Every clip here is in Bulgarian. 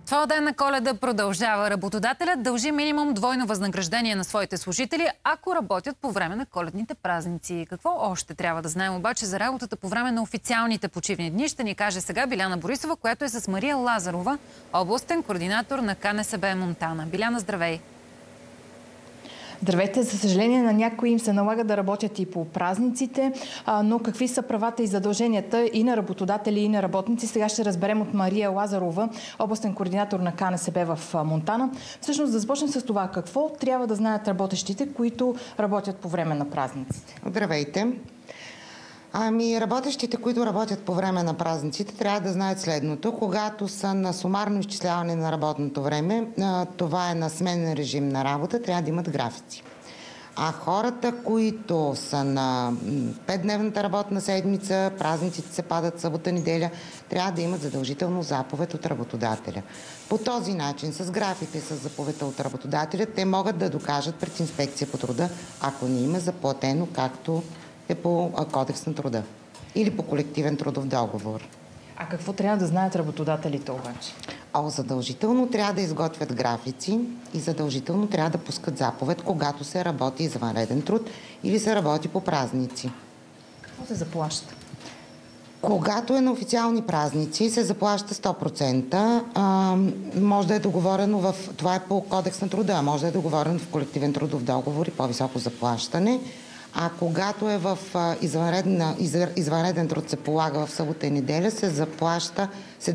Твоя ден на Коледа продължава. Работодателят дължи минимум двойно възнаграждение на своите служители, ако работят по време на коледните празници. Какво още трябва да знаем обаче за работата по време на официалните почивни дни, ще ни каже сега Биляна Борисова, която е с Мария Лазарова, областен координатор на КНСБ Монтана. Биляна, здравей! Здравейте! За съжаление, на някои им се налага да работят и по празниците, но какви са правата и задълженията и на работодатели, и на работници, сега ще разберем от Мария Лазарова, областен координатор на КНСБ в Монтана. Всъщност, да започнем с това. Какво трябва да знаят работещите, които работят по време на празниците? Здравейте! Работещите, които работят по време на празниците, трябва да знаят следното. Когато са на сумарно изчисляване на работното време, това е на сменен режим на работа, трябва да имат графици. А хората, които са на 5-дневната работна седмица, празниците се падат събота, неделя, трябва да имат задължително заповед от работодателя. По този начин, с графика и с заповедта от работодателя, те могат да докажат пред инспекция по труда, ако не им е заплатено, както е по Кодекс на труда или по колективен трудов договор. А какво трябва да знаят работодателите обаче? Задължително трябва да изготвят графици и задължително трябва да пускат заповед, когато се работи извънреден труд или се работи по празници. Какво се заплаща? Когато е на официални празници, се заплаща 100%. Може да е договорено това е по Кодекс на труда, може да е договорено в колективен трудов договор и по-високо заплащане. А когато е в извънреден труд се полага в събота и неделя, се заплаща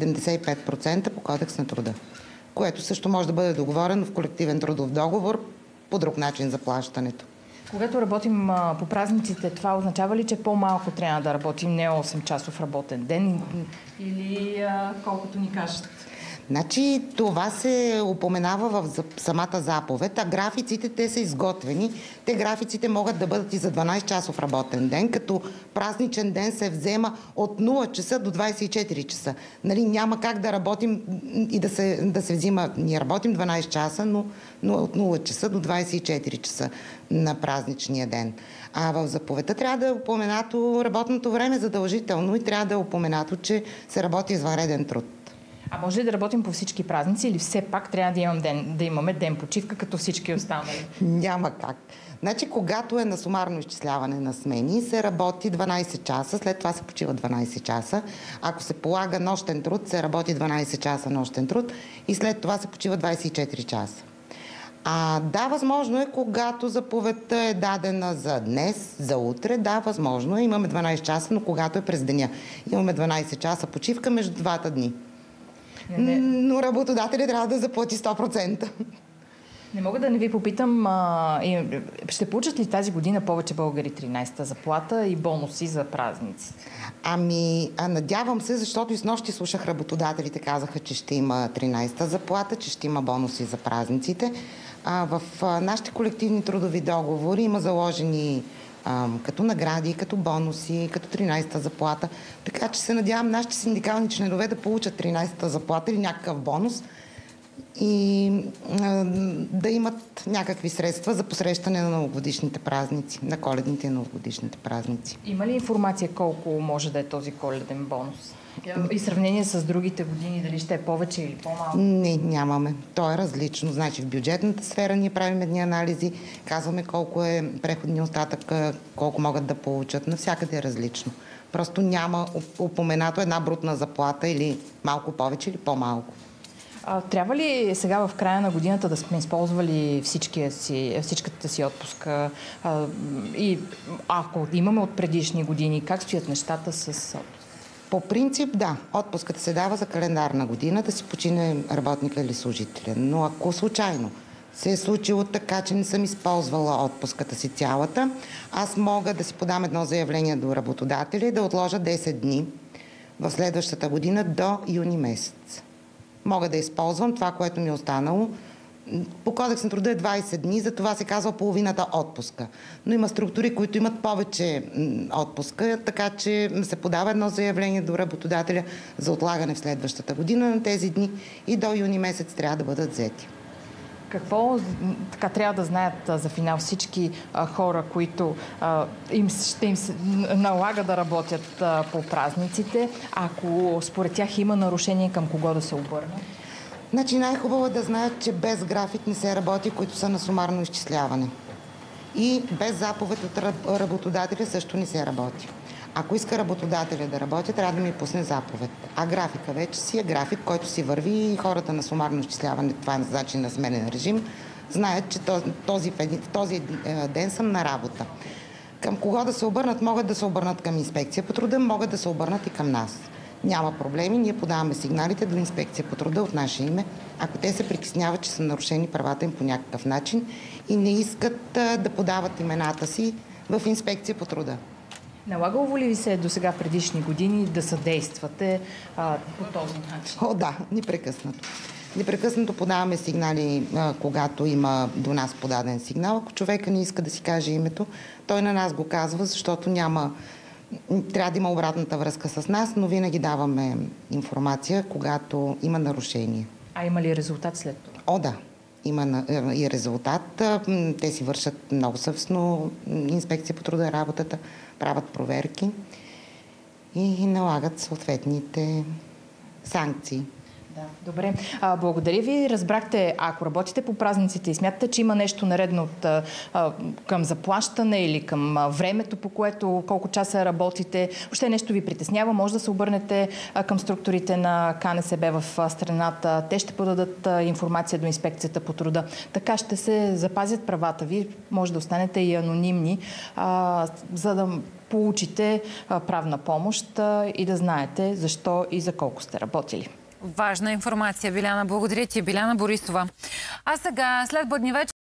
75% по Кодекс на труда, което също може да бъде договорено в колективен трудов договор по друг начин за плащането. Когато работим по празниците, това означава ли, че по-малко трябва да работим, не 8-часов работен ден или колкото ни кажат? Значи това се упоменава в самата заповед, а графиците те са изготвени. Те графиците могат да бъдат и за 12-часов работен ден, като празничен ден се взема от 0 часа до 24 часа. Няма как да работим и да се взима. Ние работим 12 часа, но от 0 часа до 24 часа на празничния ден. А в заповедта трябва да е упоменато работното време задължително и трябва да е упоменато, че се работи извънреден труд. А може ли да работим по всички празници или все пак трябва да имаме ден почивка, като всички останали? Няма как. Значи, когато е на сумарно изчисляване на смени, се работи 12 часа, след това се почива 12 часа. Ако се полага нощен труд, се работи 12 часа нощен труд и след това се почива 24 часа. Да, възможно е, когато заповедта е дадена за днес, за утре, да, възможно е. Имаме 12 часа, но когато е през деня. Имаме 12 часа почивка между двата дни. Но работодателят трябва да заплати 100%. Не мога да не ви попитам, ще получат ли тази година повече българи 13-та заплата и бонуси за празници? Надявам се, защото и снощи слушах работодателите, казаха, че ще има 13-та заплата, че ще има бонуси за празниците. В нашите колективни трудови договори има заложени като награди, като бонуси, като 13-та заплата. Така че се надявам нашите синдикални членове да получат 13-та заплата или някакъв бонус и да имат някакви средства за посрещане на новогодишните празници, на коледните и новогодишните празници. Има ли информация колко може да е този коледен бонус? И сравнение с другите години, дали ще е повече или по-малко? Не, нямаме. То е различно. Значи в бюджетната сфера ние правим едни анализи, казваме колко е преходния остатък, колко могат да получат. Навсякъде е различно. Просто няма упоменато една брутна заплата или малко повече или по-малко. Трябва ли сега в края на годината да сме използвали всичката си отпуска? И ако имаме от предишни години, как стоят нещата с отпуска? По принцип, да. Отпуската се дава за календарна година, да си почине работника или служителя. Но ако случайно се е случило така, че не съм използвала отпуската си цялата, аз мога да си подам едно заявление до работодателя и да отложа 10 дни в следващата година до юни месец. Мога да използвам това, което ми е останало. По Кодекс на труда е 20 дни, за това се казва половината отпуска. Но има структури, които имат повече отпуска, така че се подава едно заявление до работодателя за отлагане в следващата година на тези дни и до юни месец трябва да бъдат взети. Какво така трябва да знаят за финал всички хора, които ще им се налага да работят по празниците? Ако според тях има нарушение, към кого да се обърнат? Значи най-хубаво е да знаят, че без график не се работи, които са на сумарно изчисляване. И без заповед от работодателя също не се работи. Ако иска работодателя да работи, трябва да ми пусне заповед. А графика вече си е график, който си върви и хората на сумарно изчисляване, това е значи на сменен режим, знаят, че в този ден съм на работа. Към кого да се обърнат? Могат да се обърнат към инспекция по труда, могат да се обърнат и към нас. Няма проблеми, ние подаваме сигналите до инспекция по труда от наше име, ако те се притесняват, че са нарушени правата им по някакъв начин и не искат да подават имената си в инспекция по труда. Налагало ли ви се до сега в предишни години да съдействате по този начин? О, да, непрекъснато. Непрекъснато подаваме сигнали, когато има до нас подаден сигнал. Ако човека не иска да си каже името, той на нас го казва, защото трябва да има обратната връзка с нас, но винаги даваме информация, когато има нарушение. А има ли резултат след това? О, да. Има и резултат. Те си вършат много съвестно инспекция по труда работата, правят проверки и налагат съответните санкции. Да, добре. Благодаря ви. Разбрахте, ако работите по празниците и смятате, че има нещо наредно към заплащане или към времето, по което колко часа работите, въобще нещо ви притеснява, може да се обърнете към структурите на КНСБ в страната. Те ще подадат информация до инспекцията по труда. Така ще се запазят правата ви. Може да останете и анонимни, за да получите правна помощ и да знаете защо и за колко сте работили. Важна информация, Биляна. Благодаря ти, Биляна Борисова. А сега, след бъдни вечер,